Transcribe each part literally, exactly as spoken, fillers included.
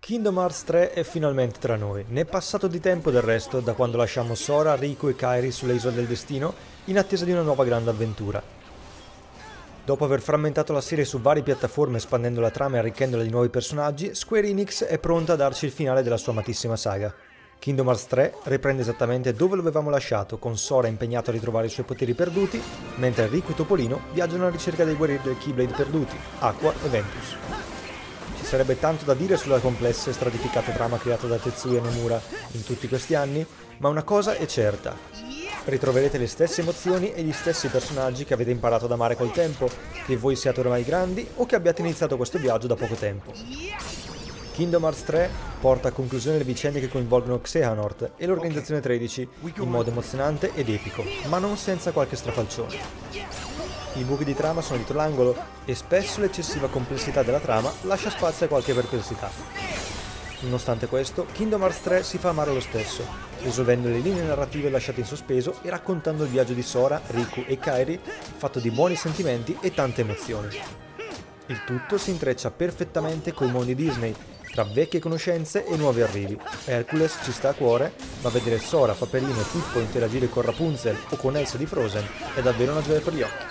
Kingdom Hearts tre è finalmente tra noi. N'è passato di tempo del resto da quando lasciamo Sora, Riku e Kairi sulle isole del destino in attesa di una nuova grande avventura. Dopo aver frammentato la serie su varie piattaforme espandendo la trama e arricchendola di nuovi personaggi, Square Enix è pronta a darci il finale della sua amatissima saga. Kingdom Hearts tre riprende esattamente dove lo avevamo lasciato, con Sora impegnato a ritrovare i suoi poteri perduti, mentre Riku e Topolino viaggiano alla ricerca dei guerrieri del Keyblade perduti, Aqua e Ventus. Ci sarebbe tanto da dire sulla complessa e stratificata trama creata da Tetsuya Nomura in tutti questi anni, ma una cosa è certa: ritroverete le stesse emozioni e gli stessi personaggi che avete imparato ad amare col tempo, che voi siate ormai grandi o che abbiate iniziato questo viaggio da poco tempo. Kingdom Hearts tre porta a conclusione le vicende che coinvolgono Xehanort e l'Organizzazione tredici in modo emozionante ed epico, ma non senza qualche strafalcione. I buchi di trama sono dietro l'angolo e spesso l'eccessiva complessità della trama lascia spazio a qualche perplessità. Nonostante questo, Kingdom Hearts tre si fa amare lo stesso, risolvendo le linee narrative lasciate in sospeso e raccontando il viaggio di Sora, Riku e Kairi fatto di buoni sentimenti e tante emozioni. Il tutto si intreccia perfettamente coi mondi Disney, tra vecchie conoscenze e nuovi arrivi. Hercules ci sta a cuore, ma vedere Sora, Paperino e Pippo interagire con Rapunzel o con Elsa di Frozen è davvero una gioia per gli occhi.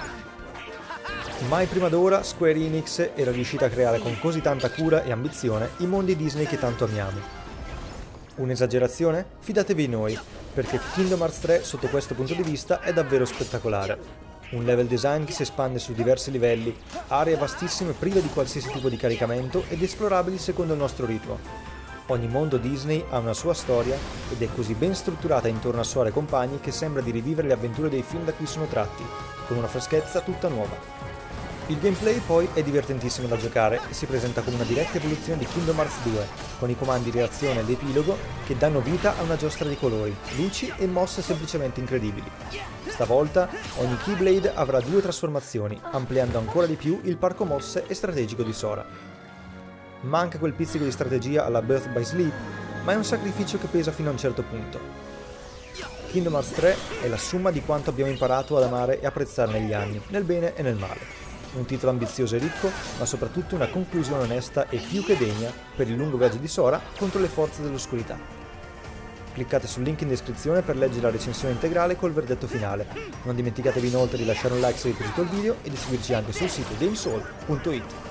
Mai prima d'ora Square Enix era riuscita a creare con così tanta cura e ambizione i mondi Disney che tanto amiamo. Un'esagerazione? Fidatevi di noi, perché Kingdom Hearts tre sotto questo punto di vista è davvero spettacolare. Un level design che si espande su diversi livelli, aree vastissime prive di qualsiasi tipo di caricamento ed esplorabili secondo il nostro ritmo. Ogni mondo Disney ha una sua storia ed è così ben strutturata intorno a Sora e compagni che sembra di rivivere le avventure dei film da cui sono tratti, con una freschezza tutta nuova. Il gameplay poi è divertentissimo da giocare e si presenta come una diretta evoluzione di Kingdom Hearts due, con i comandi di reazione ed epilogo che danno vita a una giostra di colori, luci e mosse semplicemente incredibili. Stavolta ogni Keyblade avrà due trasformazioni, ampliando ancora di più il parco mosse e strategico di Sora. Manca quel pizzico di strategia alla Birth by Sleep, ma è un sacrificio che pesa fino a un certo punto. Kingdom Hearts tre è la somma di quanto abbiamo imparato ad amare e apprezzare negli anni, nel bene e nel male. Un titolo ambizioso e ricco, ma soprattutto una conclusione onesta e più che degna per il lungo viaggio di Sora contro le forze dell'oscurità. Cliccate sul link in descrizione per leggere la recensione integrale col verdetto finale. Non dimenticatevi inoltre di lasciare un like se vi è piaciuto il video e di seguirci anche sul sito gamesoul punto it.